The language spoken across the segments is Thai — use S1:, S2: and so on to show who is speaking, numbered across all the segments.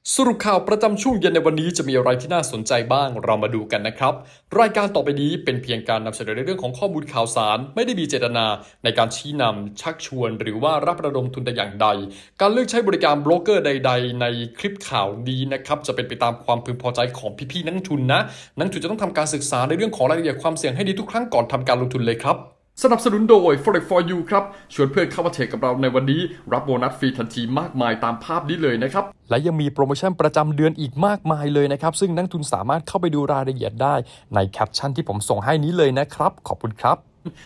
S1: สรุปข่าวประจำช่วงเย็นในวันนี้จะมีอะไรที่น่าสนใจบ้างเรามาดูกันนะครับรายการต่อไปนี้เป็นเพียงการนำเสนอในเรื่องของข้อมูลข่าวสารไม่ได้มีเจตนาในการชี้นำชักชวนหรือว่ารับระดมทุนแต่อย่างใดการเลือกใช้บริการโบรกเกอร์ใดๆในคลิปข่าวนี้นะครับจะเป็นไปตามความพึงพอใจของพี่ๆนักทุนนะนักทุนจะต้องทำการศึกษาในเรื่องของรายละเอียดความเสี่ยงให้ดีทุกครั้งก่อนทำการลงทุนเลยครับสนับสนุนโดย Forex for You ครับชวนเพื่อนเข้ามาเทรดกับเราในวันนี้รับโบนัสฟรีทันทีมากมายตามภาพนี้เลยนะครับและยังมีโปรโมชั่นประจำเดือนอีกมากมายเลยนะครับซึ่งนักทุนสามารถเข้าไปดูรายละเอียดได้ในแคปชั่นที่ผมส่งให้นี้เลยนะครับขอบคุณครับ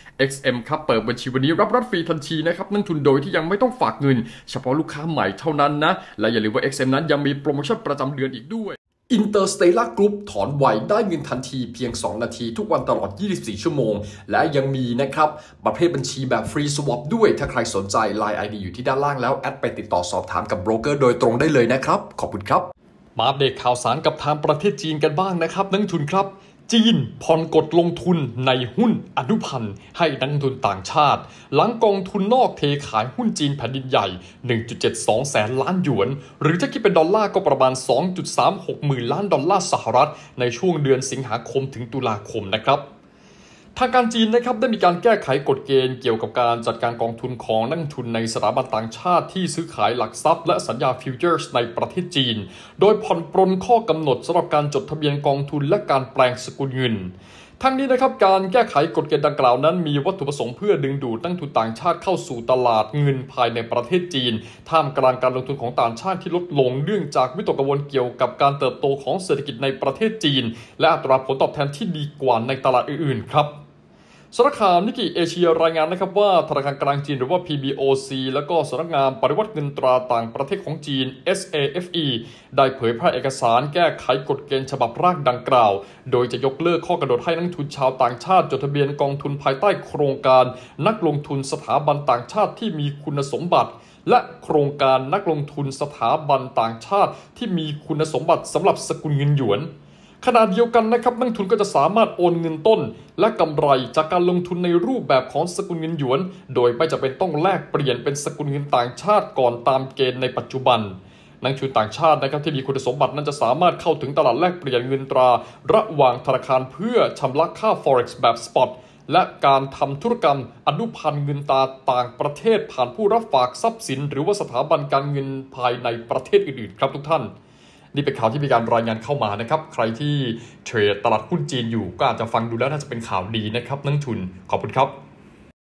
S1: XM ครับเปิดบัญชีวันนี้รับฟรีทันทีนะครับนักทุนโดยที่ยังไม่ต้องฝากเงินเฉพาะลูกค้าใหม่เท่านั้นนะและอย่าลืมว่า XM นั้นยังมีโปรโมชั่นประจำเดือนอีกด้วยInterstellar Group ถอนไวได้เงินทันทีเพียง2นาทีทุกวันตลอด24ชั่วโมงและยังมีนะครับประเภทบัญชีแบบฟรีสวอปด้วยถ้าใครสนใจ Line ID อยู่ที่ด้านล่างแล้วแอดไปติดต่อสอบถามกับโบรกเกอร์โดยตรงได้เลยนะครับขอบคุณครับมาอัปเดตข่าวสารกับทางประเทศจีนกันบ้างนะครับนักทุนครับจีนผ่อนกฎลงทุนในหุ้นอนุพันธ์ให้นักลงทุนต่างชาติหลังกองทุนนอกเทขายหุ้นจีนแผ่นดินใหญ่ 1.72 แสนล้านหยวนหรือถ้าคิดเป็นดอลลาร์ก็ประมาณ 2.36 หมื่นล้านดอลลาร์สหรัฐในช่วงเดือนสิงหาคมถึงตุลาคมนะครับทางการจีนนะครับได้มีการแก้ไขกฎเกณฑ์เกี่ยวกับการจัดการกองทุนของนักลงทุนในสถาบันต่างชาติที่ซื้อขายหลักทรัพย์และสัญญาฟิวเจอร์สในประเทศจีนโดยผ่อนปรนข้อกำหนดสำหรับการจดทะเบียนกองทุนและการแปลงสกุลเงินทั้งนี้นะครับการแก้ไขกฎเกณฑ์ดังกล่าวนั้นมีวัตถุประสงค์เพื่อดึงดูดนักลงทุนต่างชาติเข้าสู่ตลาดเงินภายในประเทศจีนท่ามกลางการลงทุนของต่างชาติที่ลดลงเนื่องจากวิตกกังวลเกี่ยวกับการเติบโตของเศรษฐกิจในประเทศจีนและอัตราผลตอบแทนที่ดีกว่าในตลาดอื่นๆครับสำนักข่าวนิกเกิเอเชียรายงานนะครับว่าธนาคารกลางจีนหรือว่า PBOC และก็สำนักงานปฏิวัติเงินตราต่างประเทศของจีน SAFE ได้เผยแพร่เอกสารแก้ไขกฎเกณฑ์ฉบับร่างดังกล่าวโดยจะยกเลิกข้อกำหนดให้นักลงทุนชาวต่างชาติจดทะเบียนกองทุนภายใต้โครงการนักลงทุนสถาบันต่างชาติที่มีคุณสมบัติและโครงการนักลงทุนสถาบันต่างชาติที่มีคุณสมบัติสำหรับสกุลเงินหยวนขณะเดียวกันนะครับนักทุนก็จะสามารถโอนเงินต้นและกำไรจากการลงทุนในรูปแบบของสกุลเงินหยวนโดยไม่จำเป็นต้องแลกเปลี่ยนเป็นสกุลเงินต่างชาติก่อนตามเกณฑ์ในปัจจุบันนักทุนต่างชาตินะครับที่มีคุณสมบัตินั้นจะสามารถเข้าถึงตลาดแลกเปลี่ยนเงินตราระหว่างธนาคารเพื่อชำระค่า Forex แบบสปอตและการทำธุรกรรมอนุพันธ์เงินตราต่างประเทศผ่านผู้รับฝากทรัพย์สินหรือว่าสถาบันการเงินภายในประเทศอื่นๆครับทุกท่านนี่เป็นข่าวที่มีการรายงานเข้ามานะครับใครที่เทรดตลาดหุ้นจีนอยู่ก็อาจจะฟังดูแล้วน่าจะเป็นข่าวดีนะครับนักทุนขอบคุณครับ